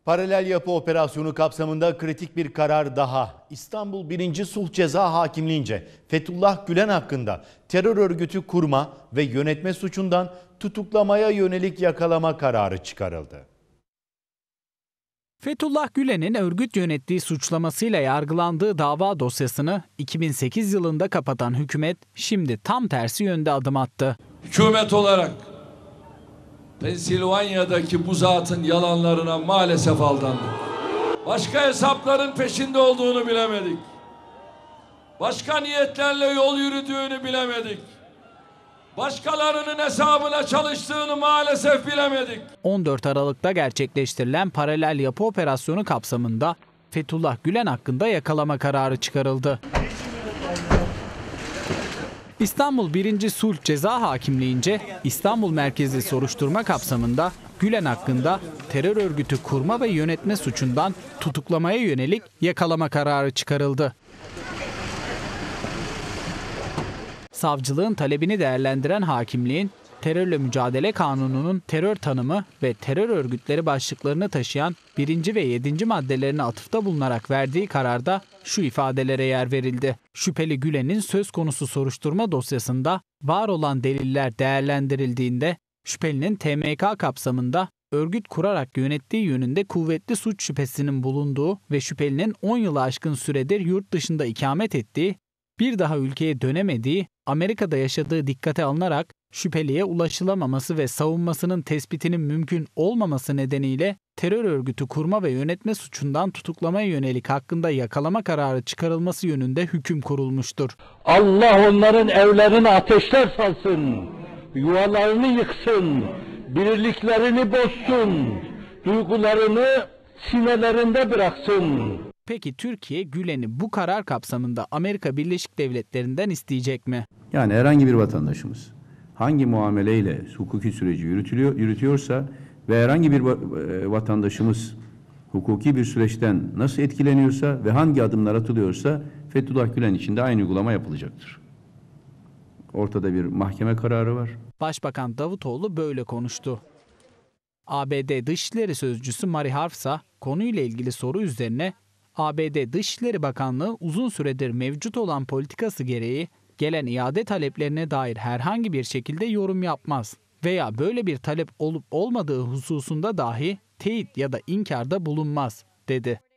Paralel yapı operasyonu kapsamında kritik bir karar daha. İstanbul 1. Sulh Ceza Hakimliğince Fethullah Gülen hakkında terör örgütü kurma ve yönetme suçundan tutuklamaya yönelik yakalama kararı çıkarıldı. Fethullah Gülen'in örgüt yönettiği suçlamasıyla yargılandığı dava dosyasını 2008 yılında kapatan hükümet şimdi tam tersi yönde adım attı. Hükümet olarak Pensilvanya'daki bu zatın yalanlarına maalesef aldandık. Başka hesapların peşinde olduğunu bilemedik. Başka niyetlerle yol yürüdüğünü bilemedik. Başkalarının hesabına çalıştığını maalesef bilemedik. 14 Aralık'ta gerçekleştirilen paralel yapı operasyonu kapsamında Fethullah Gülen hakkında yakalama kararı çıkarıldı. İstanbul 1. Sulh Ceza Hakimliğince İstanbul merkezli soruşturma kapsamında Gülen hakkında terör örgütü kurma ve yönetme suçundan tutuklamaya yönelik yakalama kararı çıkarıldı. Savcılığın talebini değerlendiren hakimliğin Terörle Mücadele Kanunu'nun terör tanımı ve terör örgütleri başlıklarını taşıyan 1. ve 7. maddelerine atıfta bulunarak verdiği kararda şu ifadelere yer verildi. Şüpheli Gülen'in söz konusu soruşturma dosyasında var olan deliller değerlendirildiğinde şüphelinin TMK kapsamında örgüt kurarak yönettiği yönünde kuvvetli suç şüphesinin bulunduğu ve şüphelinin 10 yılı aşkın süredir yurt dışında ikamet ettiği, bir daha ülkeye dönemediği, Amerika'da yaşadığı dikkate alınarak şüpheliye ulaşılamaması ve savunmasının tespitinin mümkün olmaması nedeniyle terör örgütü kurma ve yönetme suçundan tutuklamaya yönelik hakkında yakalama kararı çıkarılması yönünde hüküm kurulmuştur. Allah onların evlerini ateşler salsın, yuvalarını yıksın, birliklerini bozsun, duygularını sinelerinde bıraksın. Peki Türkiye Gülen'i bu karar kapsamında Amerika Birleşik Devletleri'nden isteyecek mi? Yani herhangi bir vatandaşımız hangi muameleyle hukuki süreci yürütüyorsa ve herhangi bir vatandaşımız hukuki bir süreçten nasıl etkileniyorsa ve hangi adımlar atılıyorsa Fethullah Gülen için de aynı uygulama yapılacaktır. Ortada bir mahkeme kararı var. Başbakan Davutoğlu böyle konuştu. ABD Dışişleri Sözcüsü Mari Harfsa konuyla ilgili soru üzerine ABD Dışişleri Bakanlığı uzun süredir mevcut olan politikası gereği gelen iade taleplerine dair herhangi bir şekilde yorum yapmaz veya böyle bir talep olup olmadığı hususunda dahi teyit ya da inkarda bulunmaz, dedi.